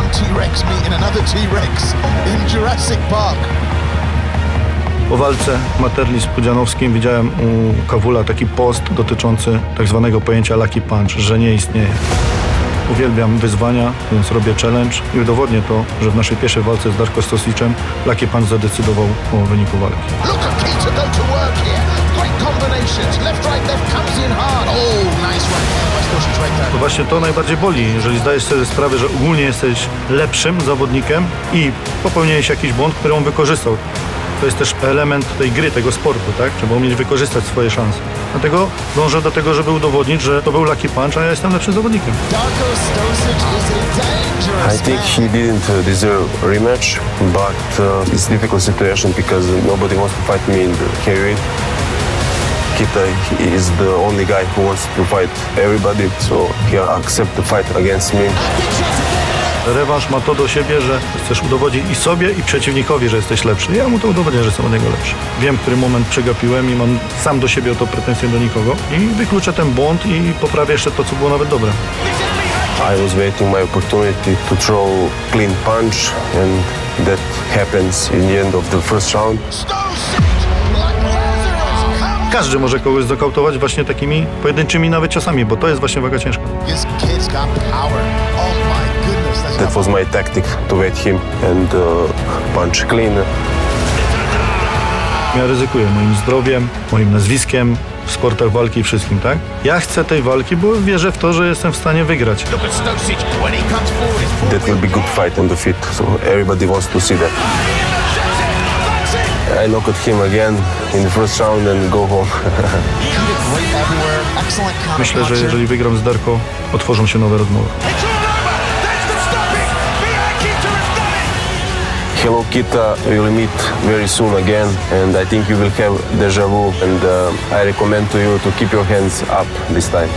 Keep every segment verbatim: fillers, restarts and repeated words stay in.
One T-Rex meeting another T-Rex in Jurassic Park. Po walce Materli z Pudzianowskim widziałem u Kawula taki post dotyczący tak zwanego pojęcia lucky punch, że nie istnieje. Uwielbiam wyzwania, więc robię challenge i udowodnię to, że w naszej pierwszej walce z Darko Stosicem lucky punch zadecydował o wyniku walki. Look at Kita go to work here. Great combinations. Left, right, left comes in hard. Oh, nice one by Stosic right there. To właśnie to najbardziej boli, jeżeli zdajesz sobie sprawę, że ogólnie jesteś lepszym zawodnikiem i popełniłeś jakiś błąd, który on wykorzystał. To jest też element tej gry, tego sportu, tak? Trzeba umieć wykorzystać swoje szanse. Dlatego dążę do tego, żeby udowodnić, że to był lucky punch, a ja jestem lepszym zawodnikiem. Darko Stosic is a dangerous I think he didn't deserve a rematch, but uh, it's a difficult situation because nobody wants to fight me in the heavyweight. Kita is the only guy who wants to fight everybody, so he accepted the fight against me. Rewanż ma to do siebie, że chcesz udowodnić i sobie, i przeciwnikowi, że jesteś lepszy. Ja mu to udowodnię, że jestem od niego lepszy. Wiem, który moment przegapiłem i mam sam do siebie o to pretensje do nikogo. I wykluczę ten błąd i poprawię jeszcze to, co było nawet dobre. I was waiting my opportunity to throw clean punch, and that happens in the end of the first round. Każdy może kogoś znokautować właśnie takimi pojedynczymi nawet ciosami, bo to jest właśnie waga ciężka. That was my tactic to wait him and uh, punch clean. Ja ryzykuję moim zdrowiem, moim nazwiskiem w sportach walki i wszystkim, tak? Ja chcę tej walki, bo wierzę w to, że jestem w stanie wygrać. That will be good fight on the feet, so everybody wants to see that. I knocked him again in the first round and go home. Myślę, że jeżeli wygram z Darko, otworzą się nowe rozmowy. Hello Kita, we'll meet very soon again, and I think you will have déjà vu, and uh, I recommend to you to keep your hands up this time.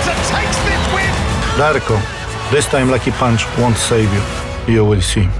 Darko, this time lucky punch won't save you. You will see.